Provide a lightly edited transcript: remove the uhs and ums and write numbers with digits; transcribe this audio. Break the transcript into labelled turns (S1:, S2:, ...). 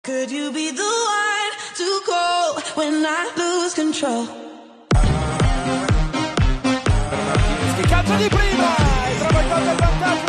S1: Could you be the one to call when I lose control?
S2: Che calcio di prima e trova il vantaggio